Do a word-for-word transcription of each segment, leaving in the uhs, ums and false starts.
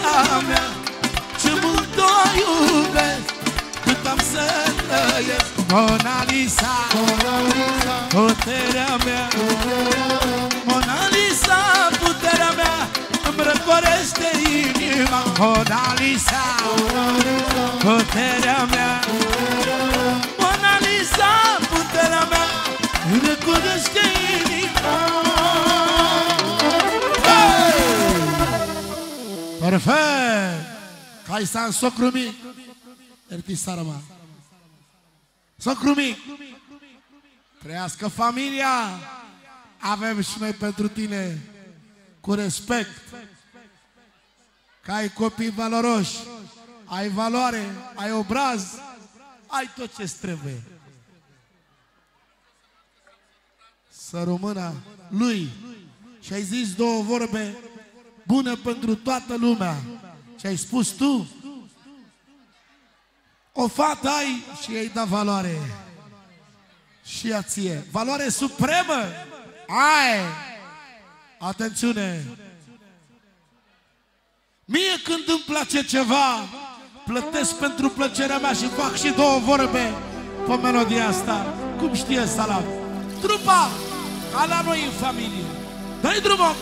Lisa mea, ce mult o iubesc, cât am să trăiesc. Mona Lisa, puterea mea, Mona Lisa, puterea mea, îmi răcorește inima. Mona Lisa, puterea mea, Mona Lisa, puterea mea, îmi răcorește inima. Perfect! Hai să am socru mic. Erti sarama. Socru mic. Trăiască familia. Avem și noi pentru tine cu respect. Că ai copii valoroși, ai valoare, ai obraz, ai tot ce-ți trebuie. Să rămână lui. Și ai zis două vorbe bune pentru toată lumea. Și ai spus tu, o fată ai și ei da valoare. Și ea ție. Valoare supremă ai. Atențiune. Mie când îmi place ceva, plătesc pentru plăcerea mea și fac și două vorbe pe melodia asta. Cum știe Salam? Trupa, ca la noi în familie. Dă-i drumul!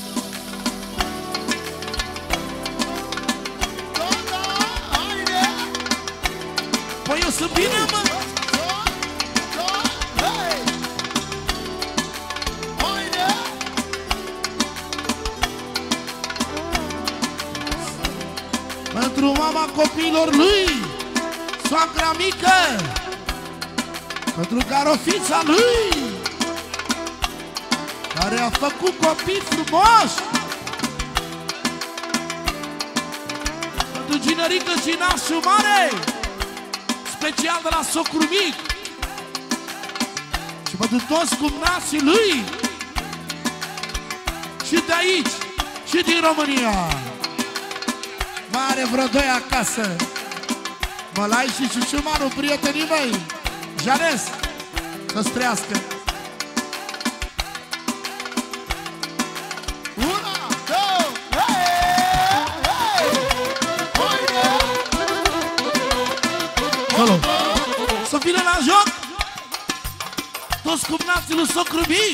Păi eu sunt bine, mă! Pentru mama copiilor lui, soacra mică, pentru carofița lui, care a făcut copii frumoși, pentru ginerică și nașul mare, special de la socru mic, și pentru toți cumnații lui, și de aici, și din România. Mai are vreo doi acasă. Mălai și Ciuciumaru, prietenii mei. Janes, să-ți trăiască. Una, două, hei, hei, Solo. Să vină la joc toți cumnații lui socru mic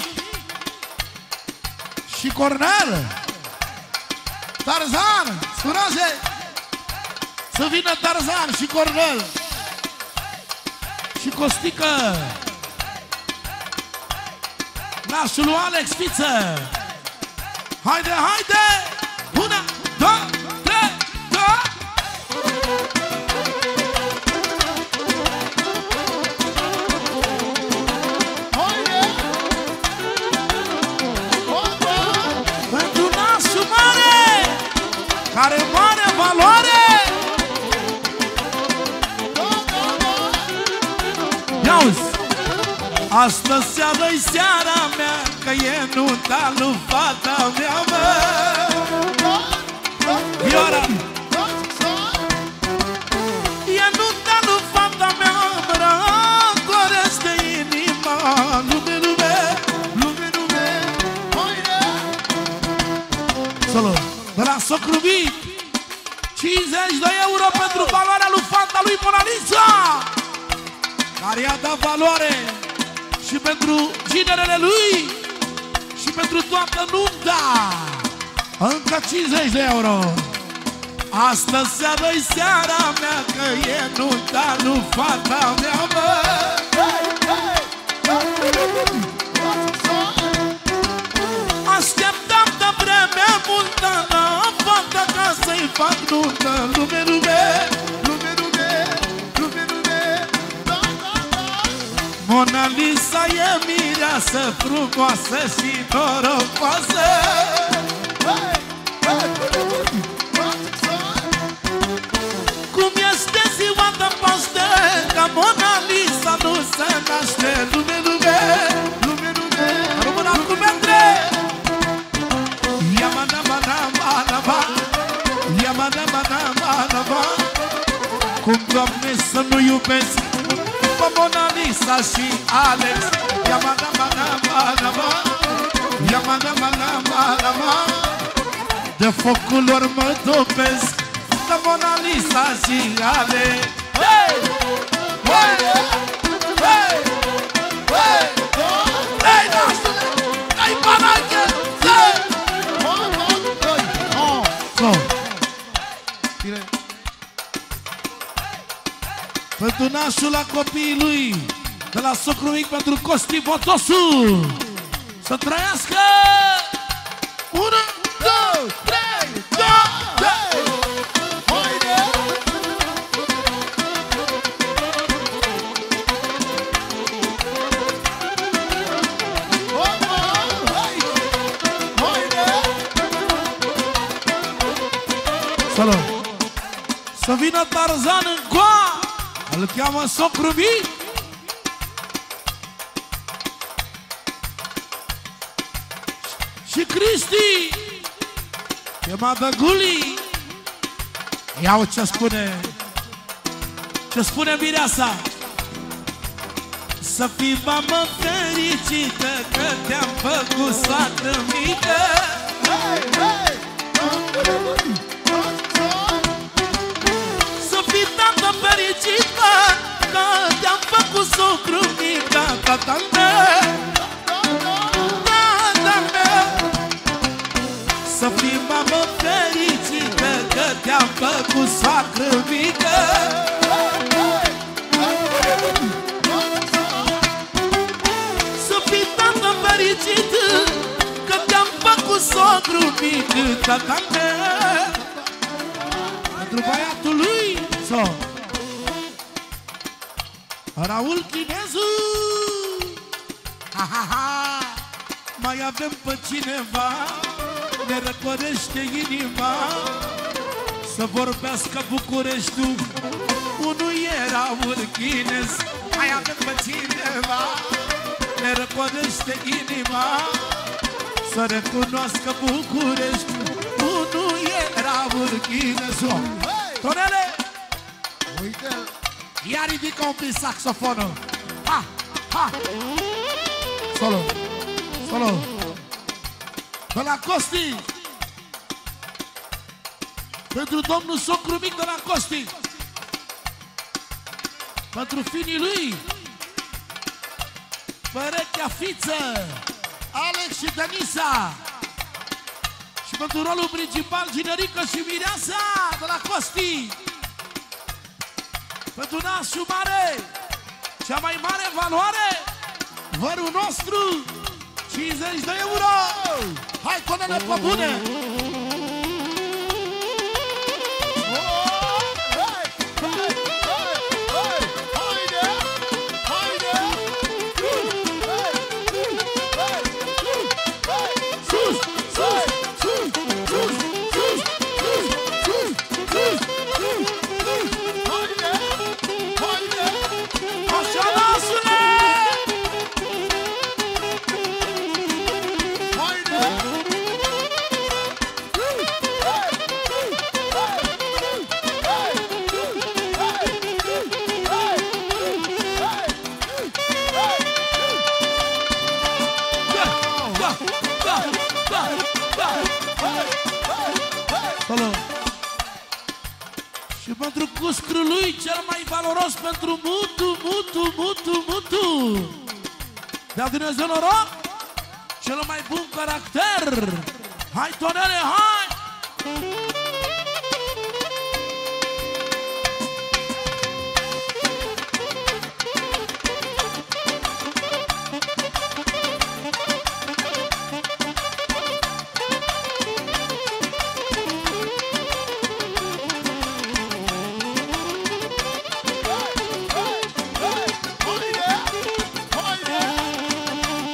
și Cornel, Tarzan, scunaze, să vină Tarzan și Cornel și Costică, nașul lui Alex Fiță. Haide, haide! Una, două, trei, două! Pentru nașul mare, care mare valoare. Ia-uzi! Astăzi seara-i seara mea, că e nunta lui fata mea, mă! Iora! E nunta lui fata mea, mă răcorește inima. Lume, lume, lume, lume. Solo! De la socru mic, cincizeci de euro pentru valoarea lui fata lui Mona Lisa, care i-a dat valoare și pentru ginerele lui și pentru toată nunta. Încă cincizeci de euro. Astăzi seara-i seara mea, că e nunta lui fata mea, mă. Așteptam de vreme multă fata ca să-i fac nuntă. Lume, lume, lume, lume, lume, lume. Mona Lisa e mireasă, frumoasă și norocoasă. Cum este ziua de Paște, ca Mona Lisa nu se naște. Lume, lume, lume, lume. Româna cu Mendre. Yamana, mana, mana, mana. Yamana, mana, mana, mana. Cum, Doamne, să nu iubesc pe Mona Lisa și Alex. Yamana, mana, mana, mana. Yamana, mana, mana, mana. de focul lor mă topesc, ca Mona Lisa și ale. Hei! Hei! Hei! Hei! Hei, nașule! Hai, panache! Hei! So. Pentru nașul la copiii lui, de la socru mic pentru Costi Botosu. Să trăiască! Unu, două, trei, două, trei! Haide! Salut! Să vină Tarzan în coa, îl cheamă socru mic. Și Cristi, chemată Guli. Iau ce spune, ce spune mireasa. Să fii mamă fericită, că te-am făcut soacră mică. Hey, hey! Să fii tată fericită, că te-am făcut socru mică. Tata mea, tata mea. Să fii mamă fericită, că te-am făcut soacră mică. Să fii tată fericită, că te-am făcut socru mică. Tata mea. Pentru băiatul lui so. Raul Chinezu. Ha, ha, ha. Mai avem pe cineva, ne răcorește inima, să vorbească Bucureștiul. Unul era urchinez. Mai avem pe cineva, ne răcorește inima, să recunoască Bucureștiul. Unul era urchinez. Tonele, uite-l. Ia ridică un pic saxofonul. Ha, ha. Solo, solo. De la Costi, pentru domnul socru mic de la Costi, pentru finii lui, Perechea Fiță, Alex și Denisa, și pentru rolul principal Ginerică și Mireasa de la Costi, pentru nașul mare, cea mai mare valoare, vărul nostru, cincizeci de euro. Hai, conele pe bune! Și pentru cuscrul lui cel mai valoros, pentru Mutu, Mutu, Mutu, Mutu. Dea Dumnezeu noroc, cel mai bun caracter. Hai, Tonele, hai!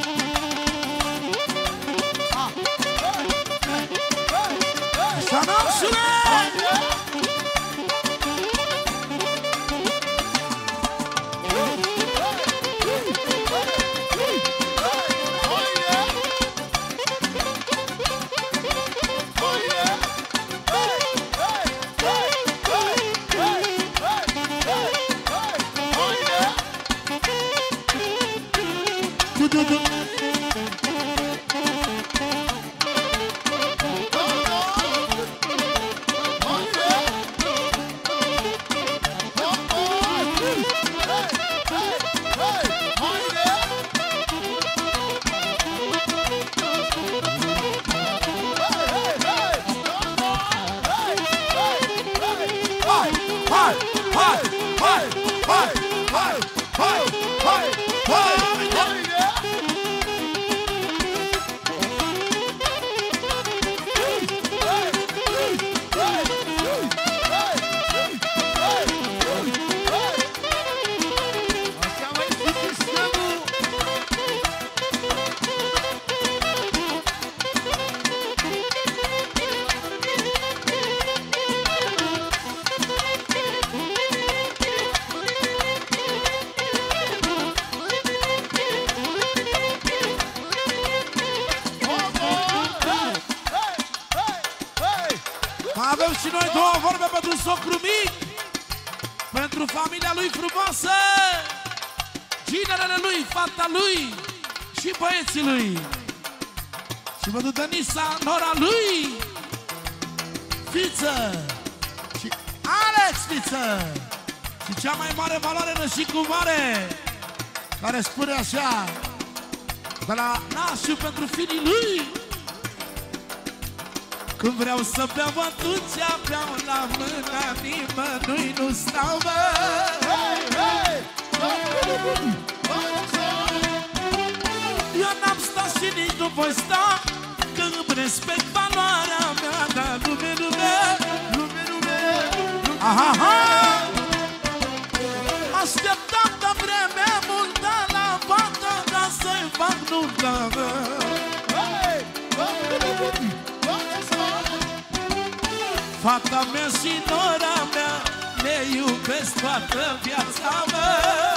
Sana hai, hai, hai, hai, hai, hai, hai, hai. Avem și noi două vorbe pentru socru mic, pentru familia lui frumoasă, ginerele lui, fata lui și băieții lui. Și pentru Denisa, nora lui, Fiță și Alex Fiță. Și cea mai mare valoare, nășicu mare, care spune așa, de la nașul pentru fiii lui: când vreau să beau, atunci beau la mâna nimănui nu stau, bă. Eu n-am stat și nici nu voi sta, că îmi respect valoarea mea, dar lume, lume, lume, lume, aha, aha. Așteptam de vreme multă la fată, ca să-i fac nuntă, bă. Fata mea și nora mea ne iubesc toată viața mea.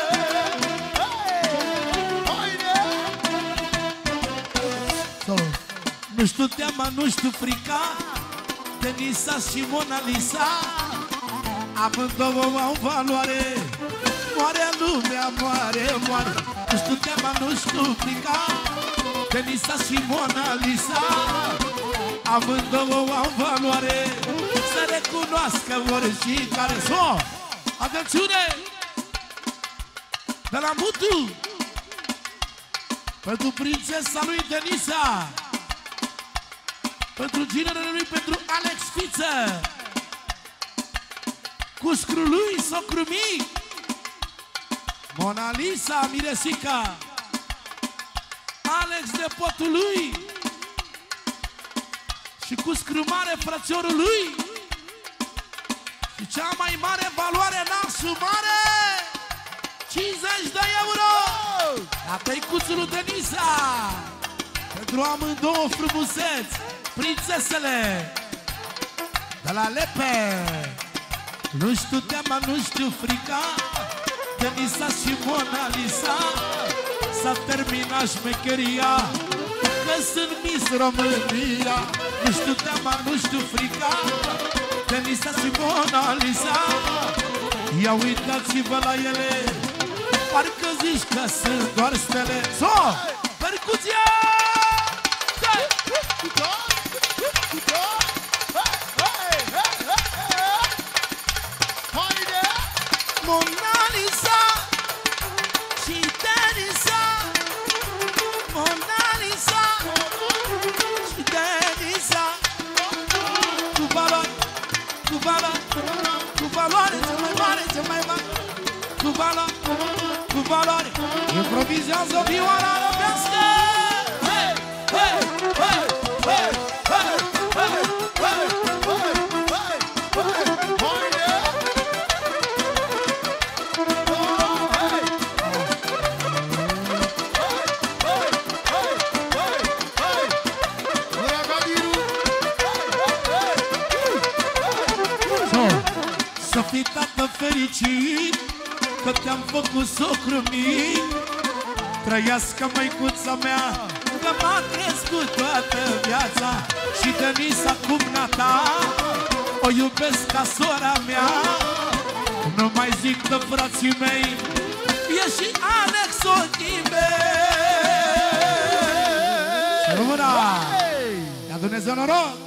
Nu știu teama, nu știu frica, Denisa și Mona Lisa, amândouă au valoare, moare lumea, moare, moare. Nu știu teama, nu știu frica, Denisa și Mona Lisa, amândouă au valoare, să recunoască oricare. So, atențiune! De la Mutu, pentru prințesa lui Denisa, pentru ginerele lui, pentru Alex Fiță, cuscru lui, socru mic, Mona Lisa, Miresica, Alex nepotul lui și cuscru mare, frățiorul lui. Și cea mai mare valoare, nasul mare, cincizeci de euro la tăicuțul lui Denisa, pentru amândouă frumuseți, prințesele de la Lepe. Nu știu teama, nu știu frica, Denisa și Mona Lisa, s-a terminat șmecheria, că sunt Miss România. Nu știu teama, nu știu frica, Denisa și Mona Lisa, ia uitați-vă la ele, parcă zici că sunt doar stele. So, percuția! Mona Lisa și Denisa, Mona Lisa și Denisa, cu valoare, cu valoare, cu valoare, cea mai mare, cea mai mare, cu valoare, cu valoare. Improvizează vioara arabească. Hey, hey, hey, hey, hey, hey, hey, să fii tată fericit, că te-am făcut socru mic. Trăiască măicuța mea, că m-a crescut toată viața. Și Denisa, cumna ta, o iubesc ca sora mea. Nu mai zic de frații mei, e și Alex ochii mei. Și rămâna! Ia Dumnezeu noroc!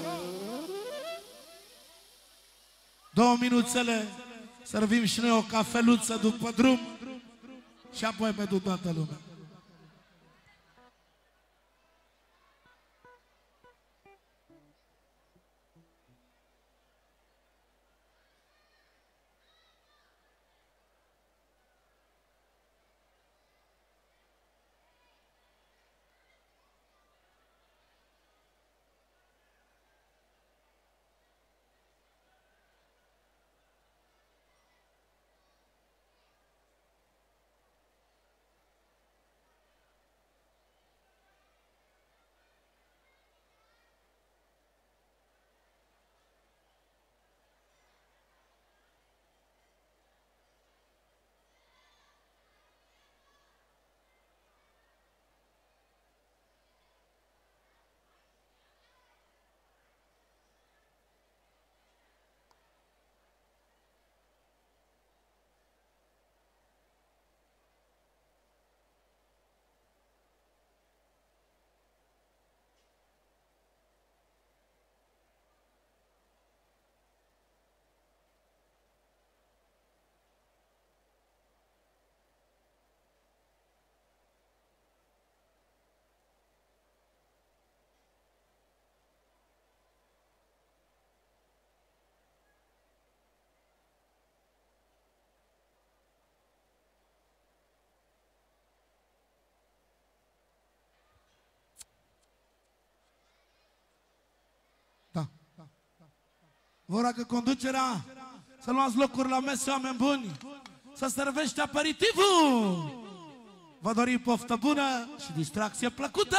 Două minuțele, servim și noi o cafeluță după drum și apoi pentru toată lumea. Vă rog conducerea să luați locuri la mese, oameni buni, să servește aperitivul. Vă dorim poftă bună și distracție plăcută.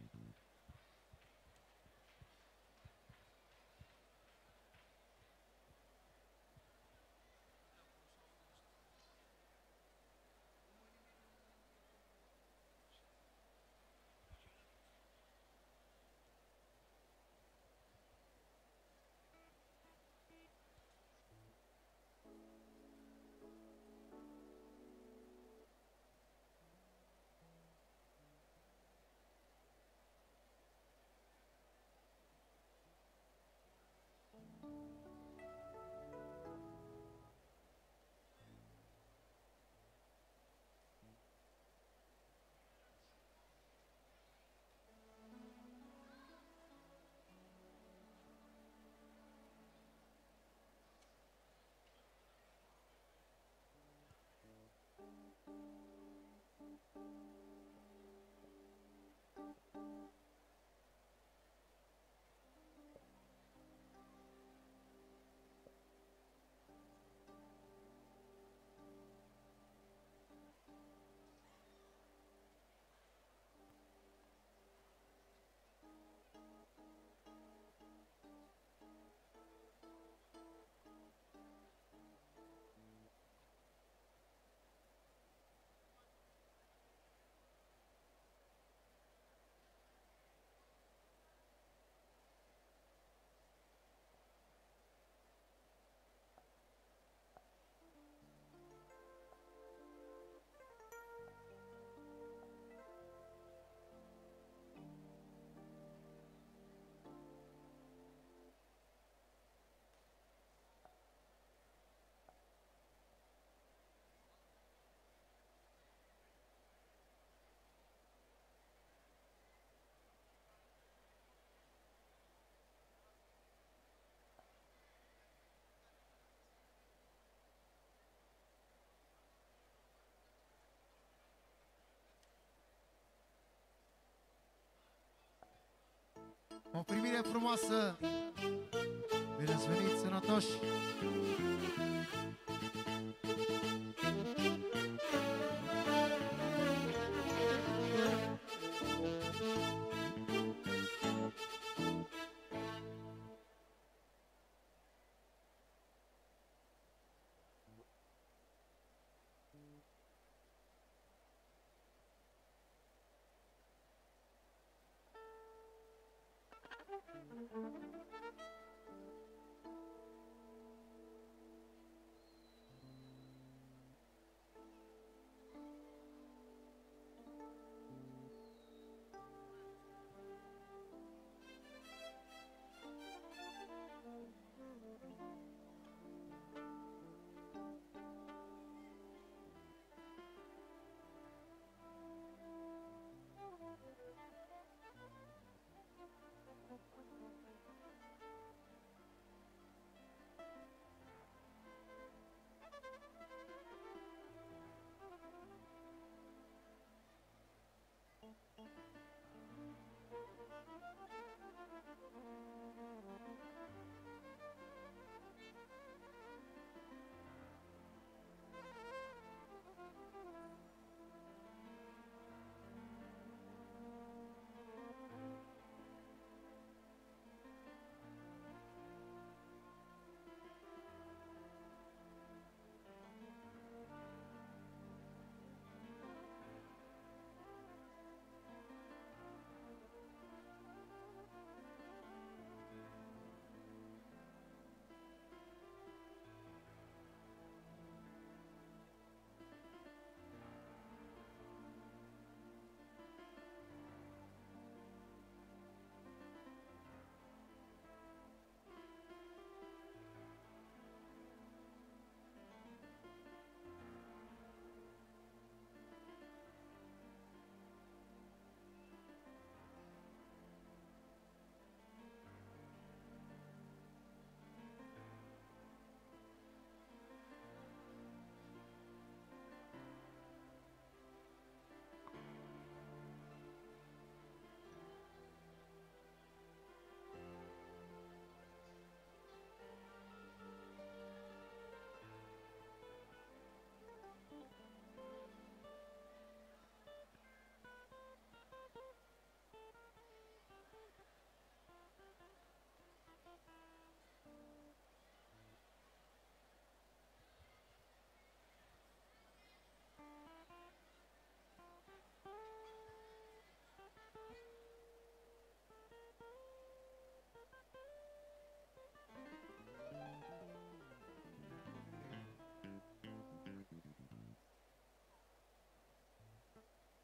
O primire frumoasă. Bine ați venit, sănătoși!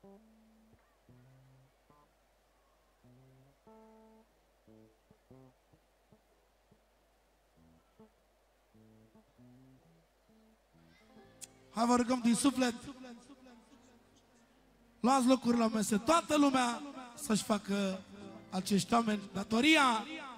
Hai vă rugăm din suflet. Luați locuri la mese. Toată lumea să-și facă acești oameni datoria.